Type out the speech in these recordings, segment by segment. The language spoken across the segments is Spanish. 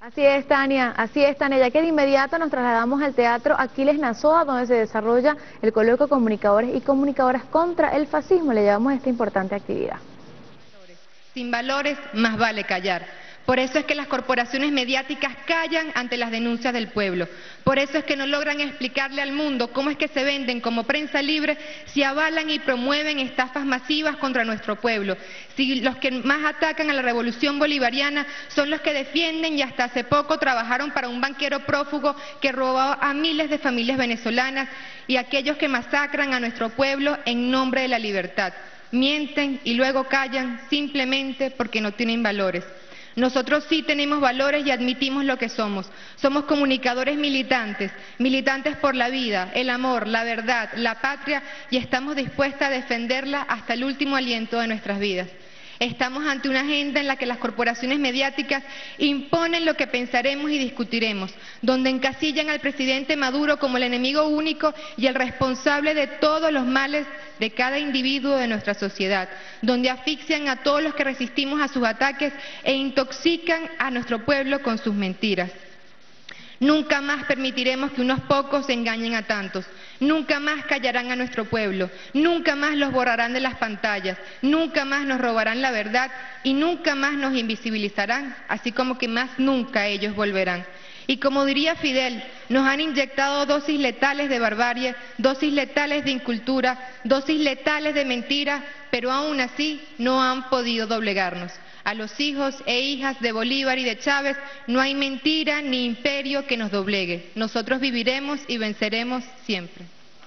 Así es, Tania, ya que de inmediato nos trasladamos al Teatro Aquiles Nazoa, donde se desarrolla el coloquio Comunicadores y Comunicadoras contra el Fascismo. Le llevamos esta importante actividad. Sin valores, más vale callar. Por eso es que las corporaciones mediáticas callan ante las denuncias del pueblo. Por eso es que no logran explicarle al mundo cómo es que se venden como prensa libre si avalan y promueven estafas masivas contra nuestro pueblo. Si los que más atacan a la revolución bolivariana son los que defienden y hasta hace poco trabajaron para un banquero prófugo que robó a miles de familias venezolanas, y aquellos que masacran a nuestro pueblo en nombre de la libertad. Mienten y luego callan simplemente porque no tienen valores. Nosotros sí tenemos valores y admitimos lo que somos. Somos comunicadores militantes, militantes por la vida, el amor, la verdad, la patria, y estamos dispuestas a defenderla hasta el último aliento de nuestras vidas. Estamos ante una agenda en la que las corporaciones mediáticas imponen lo que pensaremos y discutiremos, donde encasillan al presidente Maduro como el enemigo único y el responsable de todos los males de cada individuo de nuestra sociedad, donde asfixian a todos los que resistimos a sus ataques e intoxican a nuestro pueblo con sus mentiras. Nunca más permitiremos que unos pocos engañen a tantos. Nunca más callarán a nuestro pueblo. Nunca más los borrarán de las pantallas. Nunca más nos robarán la verdad y nunca más nos invisibilizarán, así como que más nunca ellos volverán. Y como diría Fidel, nos han inyectado dosis letales de barbarie, dosis letales de incultura, dosis letales de mentira, pero aún así no han podido doblegarnos. A los hijos e hijas de Bolívar y de Chávez no hay mentira ni imperio que nos doblegue. Nosotros viviremos y venceremos siempre.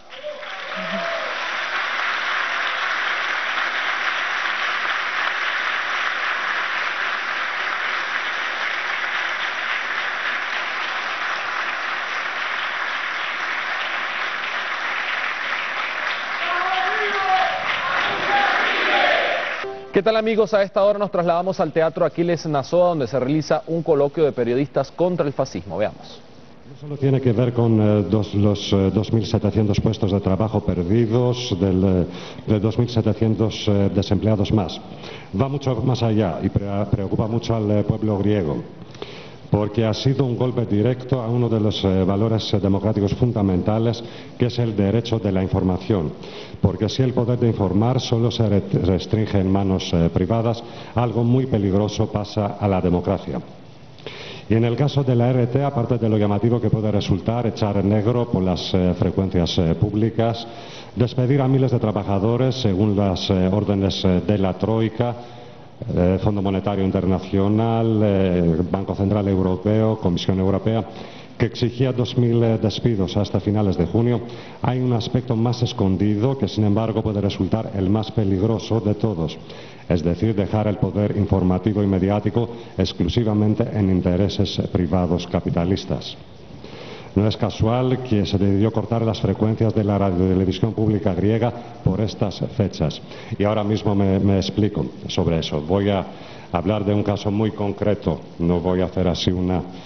¿Qué tal, amigos? A esta hora nos trasladamos al Teatro Aquiles Nazoa, donde se realiza un coloquio de periodistas contra el fascismo. Veamos. No solo tiene que ver con los 2.700 puestos de trabajo perdidos, de 2.700 desempleados más. Va mucho más allá y preocupa mucho al pueblo griego, porque ha sido un golpe directo a uno de los valores democráticos fundamentales, que es el derecho de la información. Porque si el poder de informar solo se restringe en manos privadas, algo muy peligroso pasa a la democracia. Y en el caso de la RT, aparte de lo llamativo que puede resultar echar negro por las frecuencias públicas, despedir a miles de trabajadores según las órdenes de la Troika, Fondo Monetario Internacional, Banco Central Europeo, Comisión Europea, que exigía 2.000 despidos hasta finales de junio, hay un aspecto más escondido que, sin embargo, puede resultar el más peligroso de todos, es decir, dejar el poder informativo y mediático exclusivamente en intereses privados capitalistas. No es casual que se decidió cortar las frecuencias de la radiotelevisión pública griega por estas fechas. Y ahora mismo me explico sobre eso. Voy a hablar de un caso muy concreto, no voy a hacer así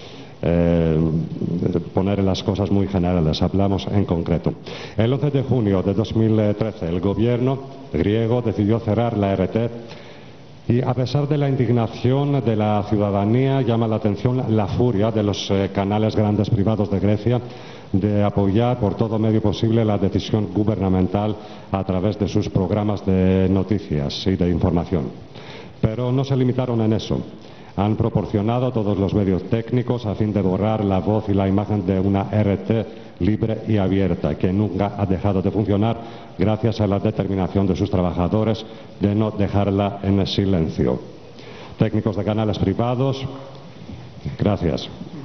poner las cosas muy generales, hablamos en concreto. El 11 de junio de 2013 el gobierno griego decidió cerrar la RT. Y a pesar de la indignación de la ciudadanía, llama la atención la furia de los canales grandes privados de Grecia de apoyar por todo medio posible la decisión gubernamental a través de sus programas de noticias y de información. Pero no se limitaron en eso. Han proporcionado todos los medios técnicos a fin de borrar la voz y la imagen de una RT libre y abierta, que nunca ha dejado de funcionar gracias a la determinación de sus trabajadores de no dejarla en silencio. Técnicos de canales privados, gracias.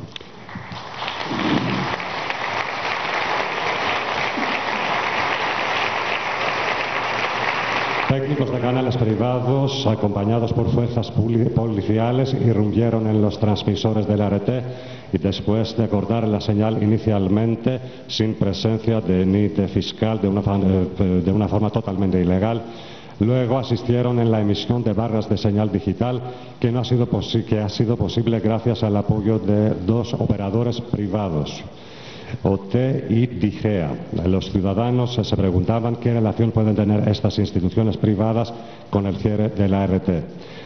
Técnicos de canales privados, acompañados por fuerzas policiales, irrumpieron en los transmisores de la RT y después de cortar la señal inicialmente sin presencia ni de fiscal, de una forma totalmente ilegal, luego asistieron en la emisión de barras de señal digital que ha sido posible gracias al apoyo de dos operadores privados, OT y Digea. Los ciudadanos se preguntaban qué relación pueden tener estas instituciones privadas con el cierre de la RT.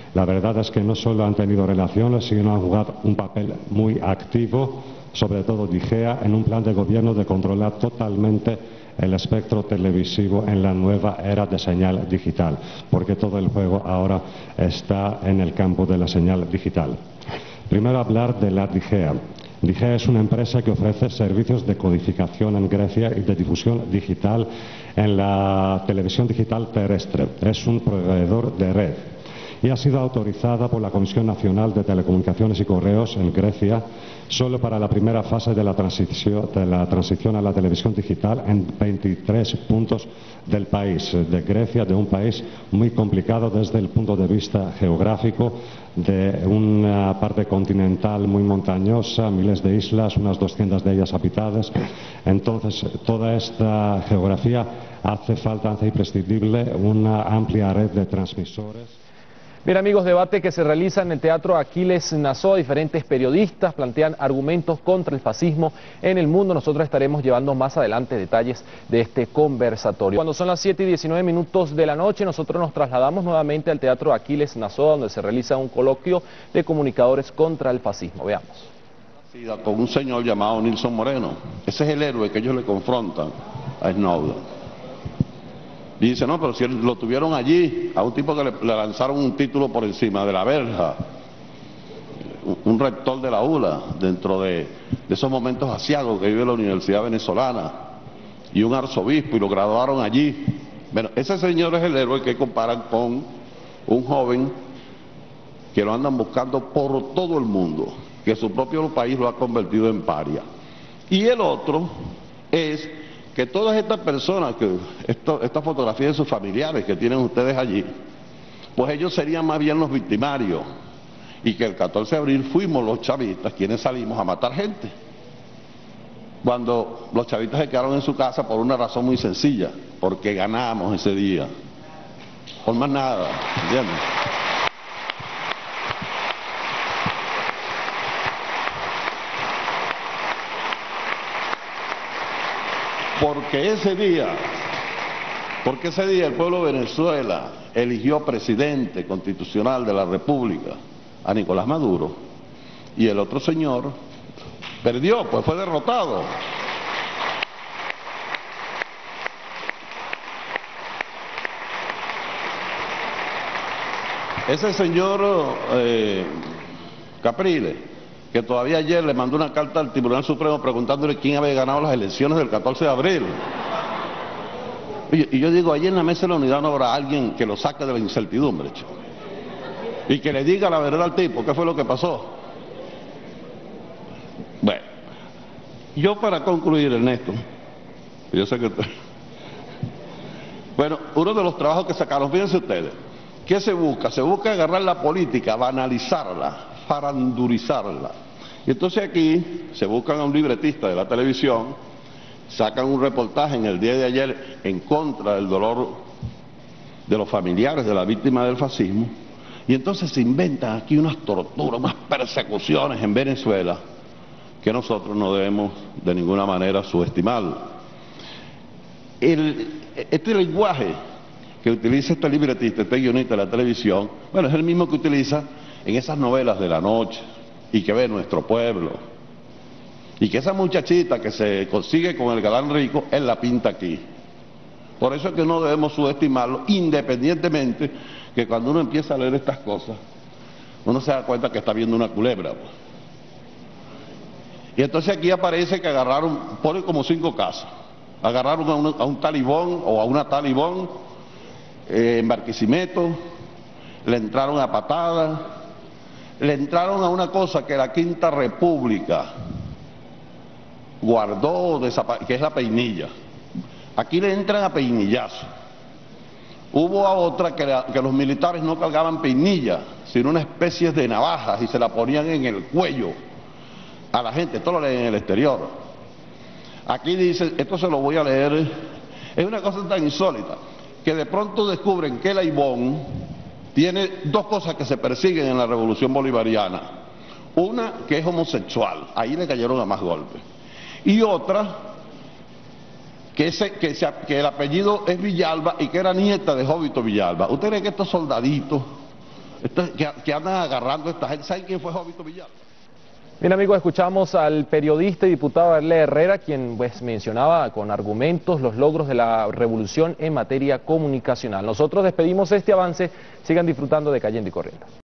La verdad es que no solo han tenido relaciones, sino han jugado un papel muy activo, sobre todo DIGEA, en un plan de gobierno de controlar totalmente el espectro televisivo en la nueva era de señal digital, porque todo el juego ahora está en el campo de la señal digital. Primero hablar de la DIGEA. DIGEA es una empresa que ofrece servicios de codificación en Grecia y de difusión digital en la televisión digital terrestre. Es un proveedor de red y ha sido autorizada por la Comisión Nacional de Telecomunicaciones y Correos en Grecia solo para la primera fase de la transición a la televisión digital en 23 puntos del país de Grecia, de un país muy complicado desde el punto de vista geográfico, de una parte continental muy montañosa, miles de islas, unas 200 de ellas habitadas. Entonces, toda esta geografía hace imprescindible una amplia red de transmisores. Bien amigos, debate que se realiza en el Teatro Aquiles Nazoa. Diferentes periodistas plantean argumentos contra el fascismo en el mundo. Nosotros estaremos llevando más adelante detalles de este conversatorio. Cuando son las 7:19 de la noche, nosotros nos trasladamos nuevamente al Teatro Aquiles Nazoa, donde se realiza un coloquio de comunicadores contra el fascismo. Veamos. Con un señor llamado Nilson Moreno. Ese es el héroe que ellos le confrontan a Snowden. Y dice, no, pero si lo tuvieron allí, a un tipo que le lanzaron un título por encima de la verja, un rector de la ULA, dentro de esos momentos asiagos que vive la Universidad Venezolana, y un arzobispo, y lo graduaron allí. Bueno, ese señor es el héroe que comparan con un joven que lo andan buscando por todo el mundo, que su propio país lo ha convertido en paria. Y el otro es que todas estas personas, esta fotografía de sus familiares que tienen ustedes allí, pues ellos serían más bien los victimarios, y que el 14 de abril fuimos los chavistas quienes salimos a matar gente, cuando los chavistas se quedaron en su casa por una razón muy sencilla, porque ganamos ese día, por más nada, ¿entiendes? Porque ese día el pueblo de Venezuela eligió presidente constitucional de la República a Nicolás Maduro, y el otro señor perdió, pues fue derrotado. Ese señor Capriles, que todavía ayer le mandó una carta al Tribunal Supremo preguntándole quién había ganado las elecciones del 14 de abril. Y yo digo, allí en la mesa de la unidad no habrá alguien que lo saque de la incertidumbre, chico, y que le diga la verdad al tipo, ¿qué fue lo que pasó? Bueno, yo para concluir, Ernesto, yo sé que... Bueno, uno de los trabajos que sacaron, fíjense ustedes, ¿qué se busca? Se busca agarrar la política, banalizarla, farandurizarla. Y entonces aquí se buscan a un libretista de la televisión, sacan un reportaje en el día de ayer en contra del dolor de los familiares de la víctima del fascismo, y entonces se inventan aquí unas torturas, unas persecuciones en Venezuela que nosotros no debemos de ninguna manera subestimar. Este lenguaje que utiliza este libretista, este guionista de la televisión, bueno, es el mismo que utiliza en esas novelas de la noche y que ve nuestro pueblo, y que esa muchachita que se consigue con el galán rico, él la pinta aquí. Por eso es que no debemos subestimarlo, independientemente que cuando uno empieza a leer estas cosas, uno se da cuenta que está viendo una culebra. Y entonces aquí aparece que agarraron, ponen como 5 casos, agarraron a un talibón o a una talibón en Barquisimeto, le entraron a patadas, le entraron a una cosa que la Quinta República guardó, que es la peinilla. Aquí le entran a peinillazo. Hubo a otra que los militares no cargaban peinilla, sino una especie de navajas, y se la ponían en el cuello a la gente. Esto lo leen en el exterior. Aquí dice, esto se lo voy a leer, es una cosa tan insólita, que de pronto descubren que el Aibón tiene 2 cosas que se persiguen en la revolución bolivariana. Una, que es homosexual, ahí le cayeron a más golpes. Y otra, que el apellido es Villalba y que era nieta de Jovito Villalba. ¿Usted cree que estos soldaditos que andan agarrando a esta gente. ¿Saben quién fue Jovito Villalba? Bien, amigos, escuchamos al periodista y diputado Arley Herrera, quien pues mencionaba con argumentos los logros de la revolución en materia comunicacional. Nosotros despedimos este avance. Sigan disfrutando de Cayendo y Corriendo.